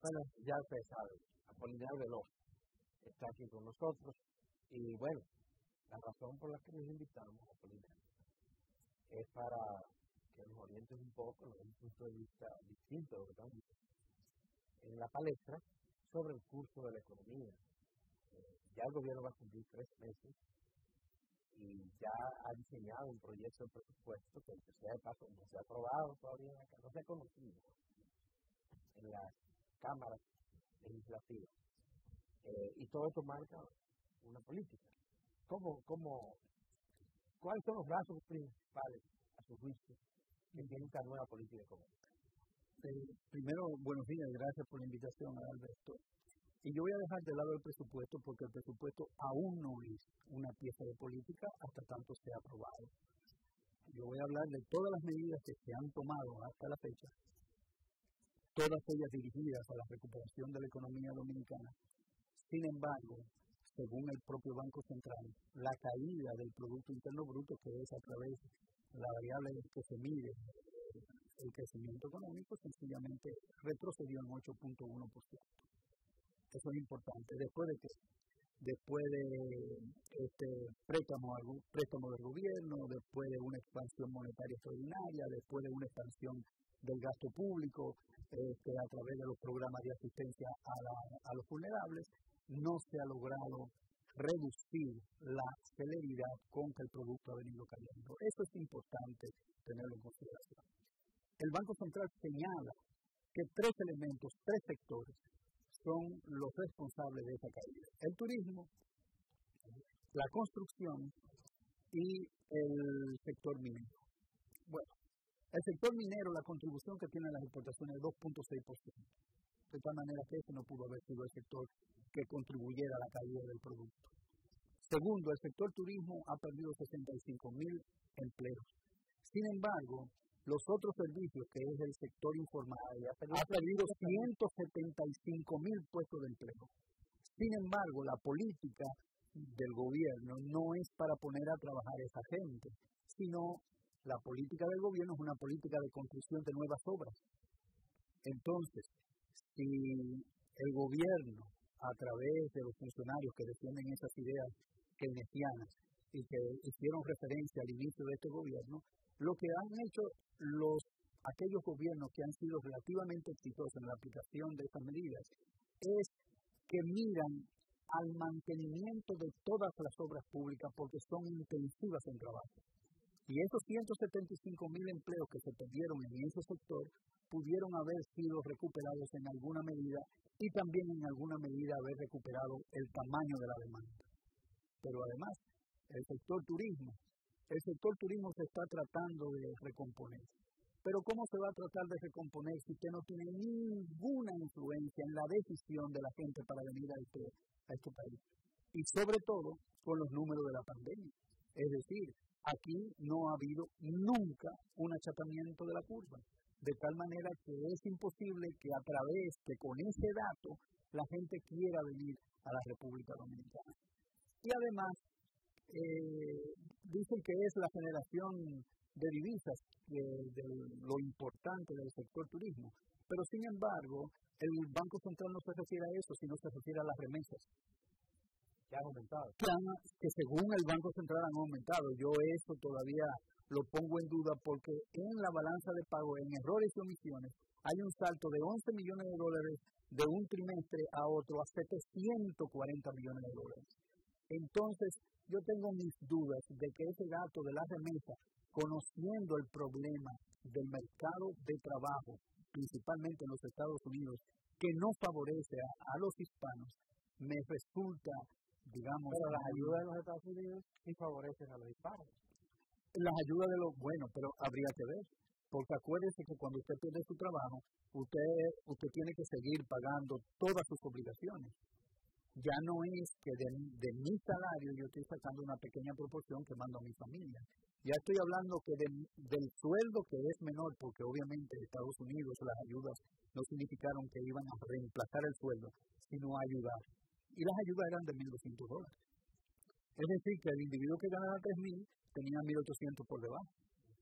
Bueno, ya ustedes saben, Apolinar Veloz está aquí con nosotros y bueno, la razón por la que nos invitamos a Apolinar es para que nos orientes un poco, nos dé un punto de vista distinto de lo que estamos diciendo en la palestra sobre el curso de la economía. Ya el gobierno va a cumplir 3 meses y ya ha diseñado un proyecto de presupuesto que, sea de paso, no se ha aprobado todavía, no se ha conocido en las cámaras legislativas. Y todo esto marca una política. ¿Cuáles son los rasgos principales, a su juicio, que tiene esta nueva política económica? Primero, buenos días, gracias por la invitación, Alberto. Y yo voy a dejar de lado el presupuesto porque el presupuesto aún no es una pieza de política hasta tanto sea aprobado. Yo voy a hablar de todas las medidas que se han tomado hasta la fecha, todas ellas dirigidas a la recuperación de la economía dominicana. Sin embargo, según el propio Banco Central, la caída del Producto Interno Bruto, que es a través de la variable que se mide el crecimiento económico, sencillamente retrocedió en 8.1%. Eso es importante. Después de préstamo del gobierno, después de una expansión monetaria extraordinaria, después de una expansión del gasto público, a través de los programas de asistencia a los vulnerables, no se ha logrado reducir la celeridad con que el producto ha venido cayendo. Eso es importante tenerlo en consideración. El Banco Central señala que 3 elementos, 3 sectores, son los responsables de esa caída: el turismo, la construcción y el sector minero. Bueno, el sector minero, la contribución que tiene las exportaciones es 2.6%. De tal manera que ese no pudo haber sido el sector que contribuyera a la caída del producto. Segundo, el sector turismo ha perdido 65,000 empleos. Sin embargo, los otros servicios, que es el sector informal, ha perdido 175,000 puestos de empleo. Sin embargo, la política del gobierno no es para poner a trabajar a esa gente, sino la política del gobierno es una política de construcción de nuevas obras. Entonces, si el gobierno, a través de los funcionarios que defienden esas ideas keynesianas y que hicieron referencia al inicio de este gobierno, lo que han hecho aquellos gobiernos que han sido relativamente exitosos en la aplicación de estas medidas es que miran al mantenimiento de todas las obras públicas porque son intensivas en trabajo. Y esos 175,000 empleos que se perdieron en ese sector pudieron haber sido recuperados en alguna medida y también en alguna medida haber recuperado el tamaño de la demanda. Pero además, el sector turismo se está tratando de recomponer. Pero ¿cómo se va a tratar de recomponer si usted no tiene ninguna influencia en la decisión de la gente para venir a este país? Y sobre todo con los números de la pandemia. Es decir, aquí no ha habido nunca un achatamiento de la curva. De tal manera que es imposible que con ese dato la gente quiera venir a la República Dominicana. Y además, dicen que es la generación de divisas de lo importante del sector turismo. Pero sin embargo, el Banco Central no se refiere a eso, sino se refiere a las remesas. Que han aumentado. Que según el Banco Central han aumentado. Yo eso todavía lo pongo en duda porque en la balanza de pago, en errores y omisiones, hay un salto de 11 millones de dólares de un trimestre a otro a 740 millones de dólares. Entonces, yo tengo mis dudas de que ese dato de la remesa, conociendo el problema del mercado de trabajo, principalmente en los Estados Unidos, que no favorece a los hispanos, me resulta, digamos... Pero las ayudas de los Estados Unidos sí favorecen a los hispanos. Las ayudas pero habría que ver. Porque acuérdese que cuando usted pierde su trabajo, usted tiene que seguir pagando todas sus obligaciones. Ya no es que de mi salario yo estoy sacando una pequeña proporción que mando a mi familia. Ya estoy hablando que del sueldo, que es menor, porque obviamente en Estados Unidos las ayudas no significaron que iban a reemplazar el sueldo, sino a ayudar. Y las ayudas eran de $1,200. Es decir, que el individuo que ganaba 3,000 tenía 1,800 por debajo.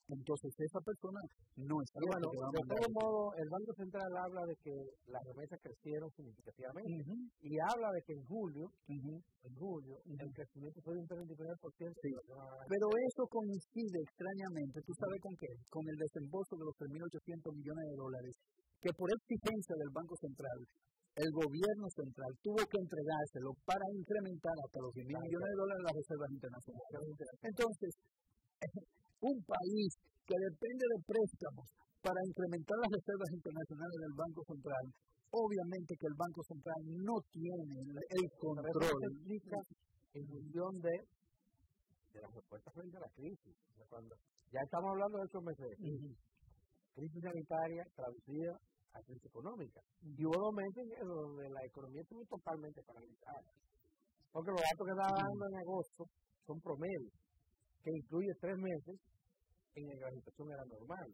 Entonces, esa persona no es cierto. Bueno, de todo modo, el Banco Central habla de que las remesas crecieron significativamente y habla de que en julio el crecimiento fue de un 39%. Sí. Pero eso coincide extrañamente, ¿tú sabes con qué? Con el desembolso de los 3.800 millones de dólares, que por exigencia del Banco Central, el gobierno central tuvo que entregárselo para incrementar hasta los 10.000 millones de dólares las reservas internacionales. Entonces, un país que depende de préstamos para incrementar las reservas internacionales del Banco Central, obviamente que el Banco Central no tiene el control. En función de las respuestas frente a la crisis. O sea, cuando ya estamos hablando de esos meses, crisis sanitaria traducida a crisis económica. Y hubo 2 meses donde la economía estuvo totalmente paralizada. Porque los datos que estaba dando en agosto son promedios, que incluye 3 meses en el que la situación era normal.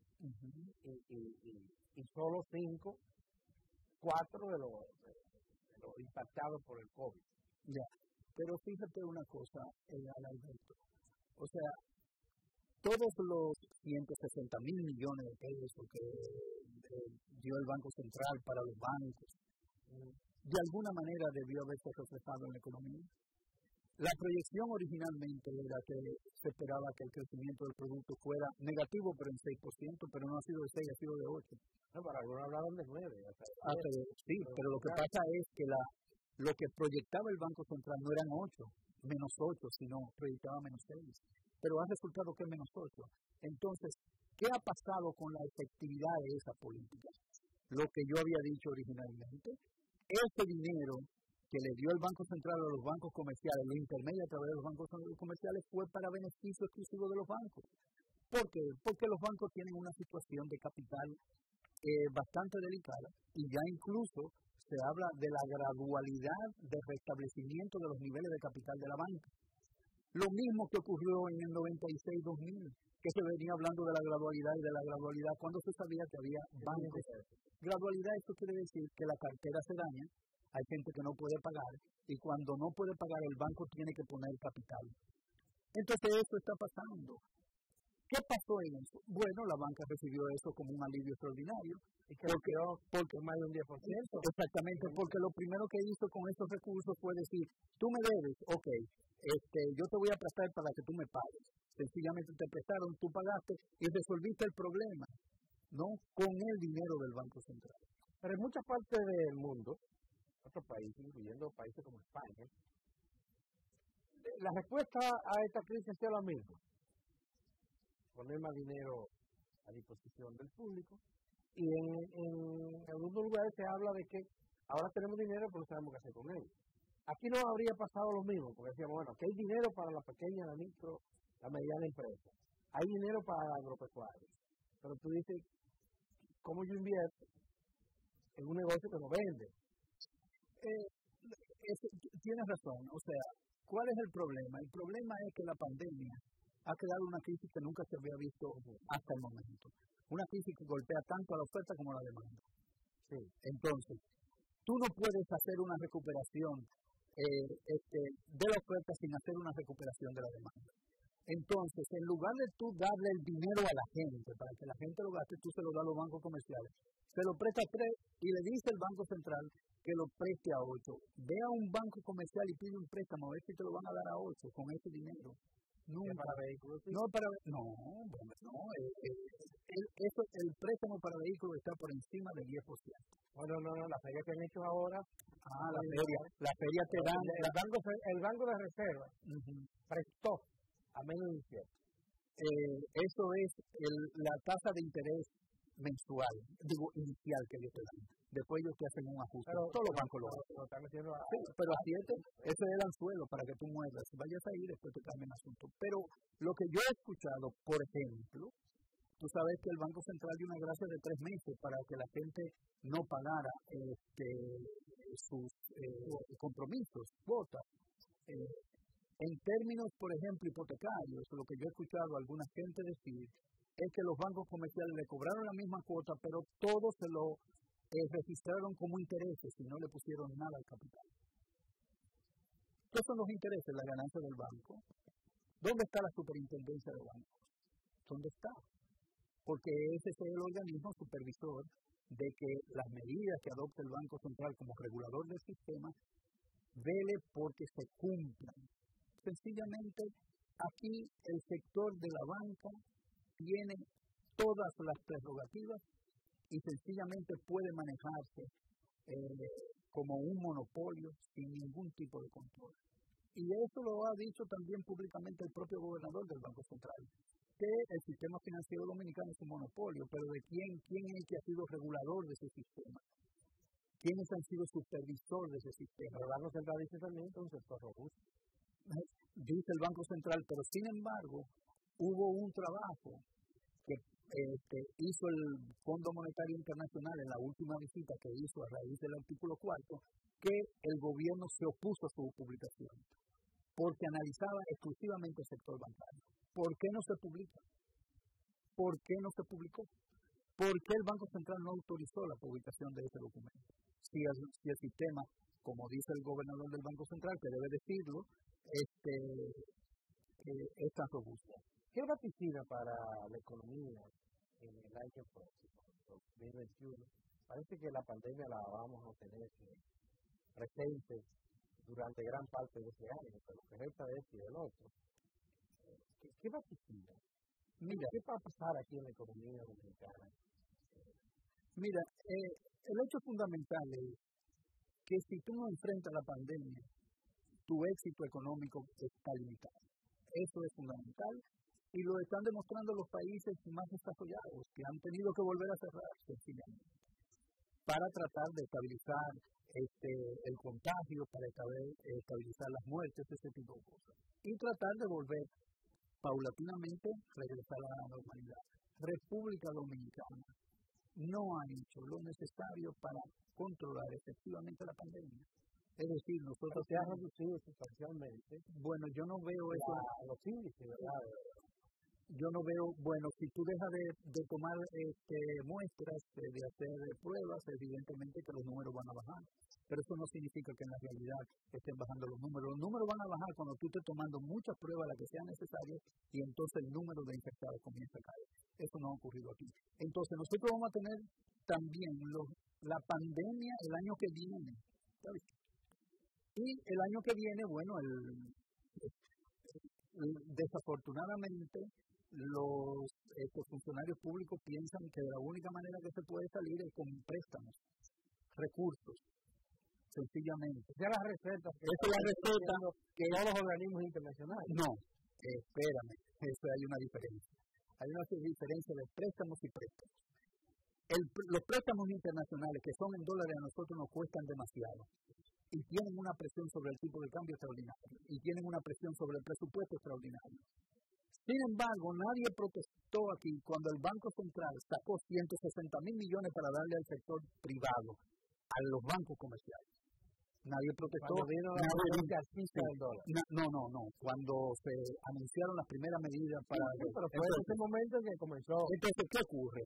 Y solo 4 de los impactados por el COVID. Ya, pero fíjate una cosa, Alberto. O sea, todos los 160.000 millones de pesos que dio el Banco Central para los bancos, de alguna manera debió haberse reflejado en la economía. La proyección originalmente era que se esperaba que el crecimiento del producto fuera negativo, pero en 6%, pero no ha sido de 6, ha sido de 8. No, para algunos hablaban de 9. Sí, pero lo que pasa es que lo que proyectaba el Banco Central no eran 8, menos 8, sino proyectaba menos 6. Pero ha resultado que es menos 8. Entonces, ¿qué ha pasado con la efectividad de esa política? Lo que yo había dicho originalmente, ese dinero que le dio el Banco Central a los bancos comerciales, lo intermedia a través de los bancos comerciales, fue para beneficio exclusivo de los bancos. ¿Por qué? Porque los bancos tienen una situación de capital bastante delicada y ya incluso se habla de la gradualidad de restablecimiento de los niveles de capital de la banca. Lo mismo que ocurrió en el 96-2000, que se venía hablando de la gradualidad y de la gradualidad cuando se sabía que había bancos. Gradualidad, eso quiere decir que la cartera se daña, hay gente que no puede pagar, y cuando no puede pagar el banco tiene que poner capital. Entonces eso está pasando. ¿Qué pasó en eso? Bueno, la banca recibió eso como un alivio extraordinario. Porque más de un 10%. Exactamente, porque lo primero que hizo con estos recursos fue decir, tú me debes, ok, yo te voy a prestar para que tú me pagues. Sencillamente te prestaron, tú pagaste y resolviste el problema, ¿no? Con el dinero del Banco Central. Pero en muchas partes del mundo, otros países, incluyendo países como España, la respuesta a esta crisis es la misma. Poner más dinero a disposición del público. Y en algunos lugares se habla de que ahora tenemos dinero, pero no sabemos qué hacer con él. Aquí no habría pasado lo mismo, porque decíamos, bueno, que hay dinero para la pequeña, la micro, la mediana empresa. Hay dinero para la agropecuaria. Pero tú dices, ¿cómo yo invierto en un negocio que no vende? Tienes razón. O sea, ¿cuál es el problema? El problema es que la pandemia ha creado una crisis que nunca se había visto hasta el momento. Una crisis que golpea tanto a la oferta como a la demanda. Sí. Entonces, tú no puedes hacer una recuperación de la oferta sin hacer una recuperación de la demanda. Entonces, en lugar de tú darle el dinero a la gente, para que la gente lo gaste, tú se lo das a los bancos comerciales. Se lo presta a 3 y le dice el Banco Central que lo preste a 8. Ve a un banco comercial y pide un préstamo, a ver si te lo van a dar a 8 con ese dinero. Nunca. ¿Para vehículos? No, el préstamo para vehículos está por encima del 10%. No, la feria que han hecho ahora. La feria te dan. El banco de reserva prestó a menos de un 7. Eso es la tasa de interés mensual, inicial que ellos te dan. Después ellos te hacen un ajuste. Todos los bancos lo hacen. Pero a 7, ese es el anzuelo para que tú muevas. Vayas ahí y después te cambien el asunto. Pero lo que yo he escuchado, por ejemplo, tú sabes que el Banco Central dio una gracia de 3 meses para que la gente no pagara sus compromisos, cuotas. En términos, por ejemplo, hipotecarios, lo que yo he escuchado a alguna gente decir es que los bancos comerciales le cobraron la misma cuota, pero todos se lo registraron como intereses y no le pusieron nada al capital. ¿Qué son los intereses? La ganancia del banco. ¿Dónde está la superintendencia de bancos? ¿dónde está? Porque ese es el organismo supervisor de que las medidas que adopte el Banco Central como regulador del sistema vele porque se cumplan. Sencillamente, aquí el sector de la banca tiene todas las prerrogativas y sencillamente puede manejarse como un monopolio sin ningún tipo de control. Y eso lo ha dicho también públicamente el propio gobernador del Banco Central, que el sistema financiero dominicano es un monopolio, pero ¿de quién es el que ha sido regulador de ese sistema? ¿Quiénes han sido supervisores de ese sistema? El Banco Central dice también que es un sector robusto. Dice el Banco Central, pero sin embargo hubo un trabajo que hizo el Fondo Monetario Internacional en la última visita que hizo a raíz del artículo 4, que el gobierno se opuso a su publicación, porque analizaba exclusivamente el sector bancario. ¿Por qué no se publica? ¿Por qué no se publicó? ¿Por qué el Banco Central no autorizó la publicación de ese documento? Si el sistema, como dice el gobernador del Banco Central, que debe decirlo, es tan robusto. ¿Qué vaticina para la economía en el año próximo, 2021? Parece que la pandemia la vamos a tener presente durante gran parte de este año, pero que resta de este y del otro. ¿Qué vaticina? Mira, ¿qué va a pasar aquí en la economía dominicana? Mira, el hecho fundamental es que si tú no enfrentas la pandemia, tu éxito económico está limitado. Eso es fundamental y lo están demostrando los países más desarrollados, que han tenido que volver a cerrar sencillamente para tratar de estabilizar el contagio, para estabilizar las muertes, ese tipo de cosas. Y tratar de volver paulatinamente regresar a la normalidad. República Dominicana no ha hecho lo necesario para controlar efectivamente la pandemia. Es decir, nosotros se ha reducido sustancialmente. Bueno, yo no veo eso. Los índices, ¿verdad? Yo no veo, bueno, si tú dejas de tomar muestras, de hacer pruebas, evidentemente que los números van a bajar. Pero eso no significa que en la realidad estén bajando los números. Los números van a bajar cuando tú estés tomando muchas pruebas, las que sean necesarias, y entonces el número de infectados comienza a caer. Eso no ha ocurrido aquí. Entonces nosotros vamos a tener también la pandemia el año que viene. ¿Sabes? Y el año que viene, bueno, desafortunadamente, los funcionarios públicos piensan que la única manera que se puede salir es con préstamos, recursos, sencillamente. Ya las recetas. Esa es la receta que no los organismos internacionales. No, espérame, eso hay una diferencia. Hay una diferencia de préstamos y préstamos. Los préstamos internacionales que son en dólares a nosotros nos cuestan demasiado y tienen una presión sobre el tipo de cambio extraordinario y tienen una presión sobre el presupuesto extraordinario. Sin embargo, nadie protestó aquí cuando el Banco Central sacó 160 mil millones para darle al sector privado, a los bancos comerciales. Nadie protestó. No. Cuando se anunciaron las primeras medidas para... Sí, pero fue en ese momento que comenzó. Entonces, ¿qué ocurre?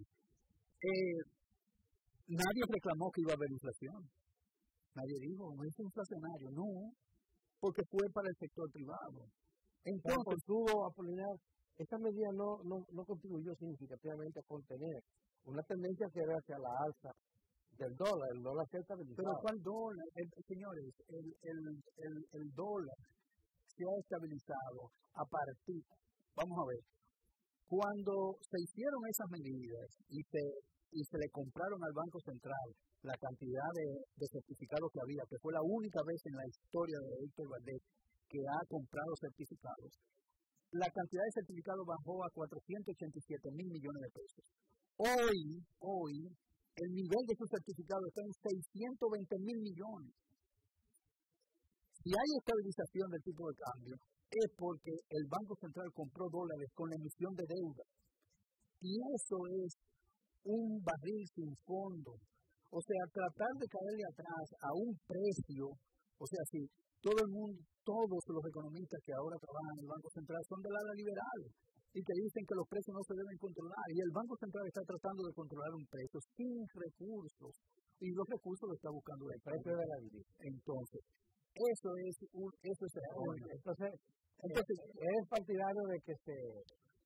Nadie reclamó que iba a haber inflación. Nadie dijo, no es inflacionario. No, porque fue para el sector privado. Entonces, tuvo Apolinar, esta medida no contribuyó significativamente a contener una tendencia que era hacia la alza del dólar. El dólar se ha estabilizado. ¿Pero cuál dólar? Señores, el dólar se ha estabilizado a partir, vamos a ver, cuando se hicieron esas medidas y se le compraron al Banco Central la cantidad de certificados que había, que fue la única vez en la historia de Héctor Valdés que ha comprado certificados, la cantidad de certificados bajó a 487 mil millones de pesos. Hoy, el nivel de sus certificados está en 620 mil millones. Si hay estabilización del tipo de cambio, es porque el Banco Central compró dólares con la emisión de deuda. Y eso es un barril sin fondo. O sea, tratar de caerle atrás a un precio, o sea, si todo el mundo, todos los economistas que ahora trabajan en el Banco Central son del ala liberal y que dicen que los precios no se deben controlar. Y el Banco Central está tratando de controlar un precio sin recursos. Y los recursos lo está buscando el precio de la vida. Entonces, eso es erróneo. Entonces, es partidario de que se...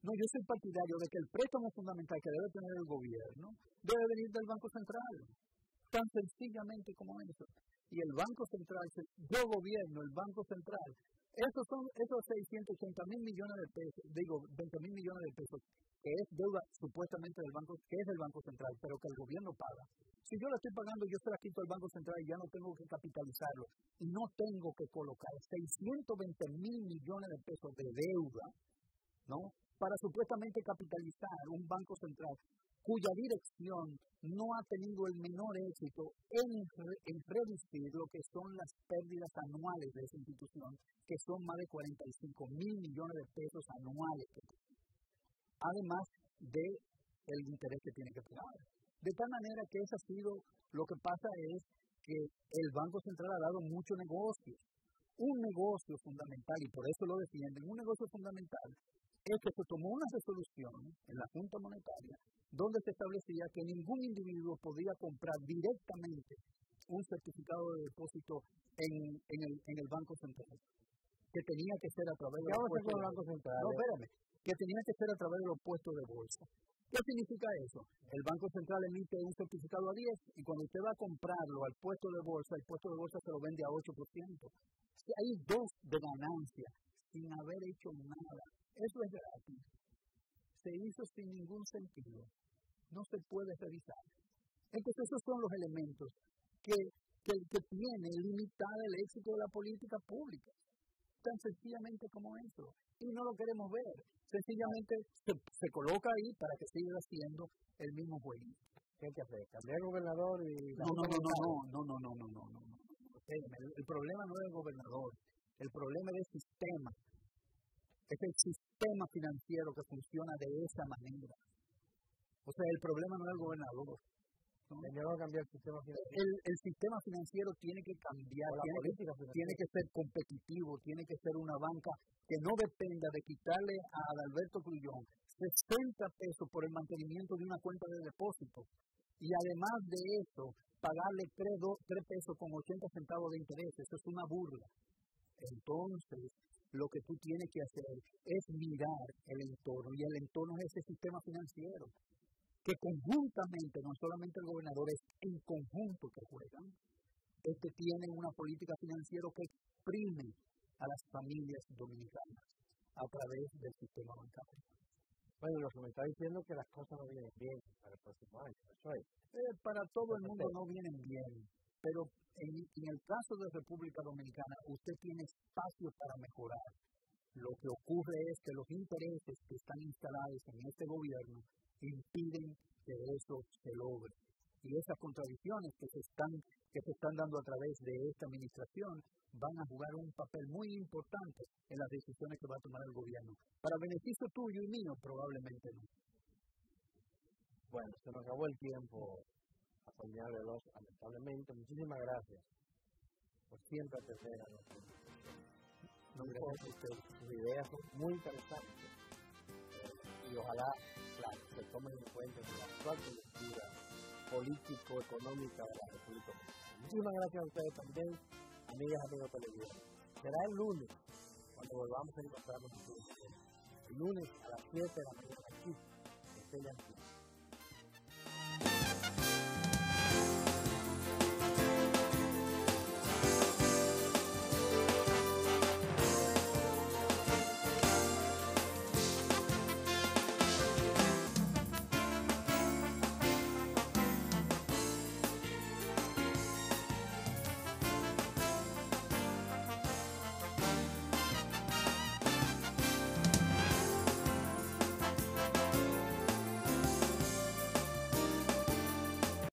No, yo soy partidario de que el préstamo fundamental que debe tener el gobierno debe venir del Banco Central, tan sencillamente como eso. Y el Banco Central, yo gobierno el Banco Central. Esos 680,000 millones de pesos, 20,000 millones de pesos, que es deuda supuestamente del banco, que es del Banco Central, pero que el gobierno paga. Si yo la estoy pagando, yo se la quito al Banco Central y ya no tengo que capitalizarlo. Y no tengo que colocar 620,000 millones de pesos de deuda, ¿no?, para supuestamente capitalizar un Banco Central cuya dirección no ha tenido el menor éxito en reducir lo que son las pérdidas anuales de esa institución, que son más de 45,000 millones de pesos anuales, además del interés que tiene que pagar. De tal manera que eso ha sido, lo que pasa es que el Banco Central ha dado mucho negocio. Un negocio fundamental, y por eso lo defienden, un negocio fundamental es que se tomó una resolución en la Junta Monetaria donde se establecía que ningún individuo podía comprar directamente un certificado de depósito en el Banco Central, que tenía que ser a través de los puestos de Banco Central. No, espérame, que tenía que ser a través de los puestos de bolsa. ¿Qué significa eso? El Banco Central emite un certificado a 10 y cuando usted va a comprarlo al puesto de bolsa, el puesto de bolsa se lo vende a 8%. Si hay 2 de ganancia sin haber hecho nada, eso es gratis. Se hizo sin ningún sentido. No se puede revisar. Entonces esos son los elementos que tienen limitada el éxito de la política pública. Tan sencillamente como eso. Y no lo queremos ver. Sencillamente se coloca ahí para que siga haciendo el mismo juego. ¿Qué hay que hacer? ¿Cambiar el gobernador? No. El problema no es el gobernador. El problema es el sistema. Es el sistema financiero que funciona de esa manera. O sea, el problema no es el gobernador. Tenemos que cambiar el sistema financiero. El sistema financiero tiene que cambiar, tiene que ser competitivo, tiene que ser una banca que no dependa de quitarle a Adalberto Crullón 60 pesos por el mantenimiento de una cuenta de depósito y además de eso pagarle 3 pesos con 80 centavos de interés. Eso es una burla. Entonces, lo que tú tienes que hacer es mirar el entorno, y el entorno es ese sistema financiero, que conjuntamente, no solamente el gobernador, es en conjunto que juegan. Tiene una política financiera que exprime a las familias dominicanas a través del sistema bancario. Bueno, lo que me está diciendo es que las cosas no vienen bien para el próximo año. Eso es. Para todo el mundo no vienen bien, pero en el caso de República Dominicana, usted tiene espacio para mejorar. Lo que ocurre es que los intereses que están instalados en este gobierno impiden que eso se logre. Y esas contradicciones que se están dando a través de esta administración van a jugar un papel muy importante en las decisiones que va a tomar el gobierno. Para beneficio tuyo y mío, probablemente no. Bueno, se nos acabó el tiempo, Apolinar Veloz, lamentablemente. Muchísimas gracias por siempre atender a nosotros. Sus ideas son muy interesantes y ojalá se tomen en cuenta en la actual coyuntura político-económica de la República Dominicana. Muchísimas gracias a ustedes también, amigas y amigos televidentes. Será el lunes cuando volvamos a encontrarnos el lunes a las 7 de la mañana aquí en Estrella Antiguo.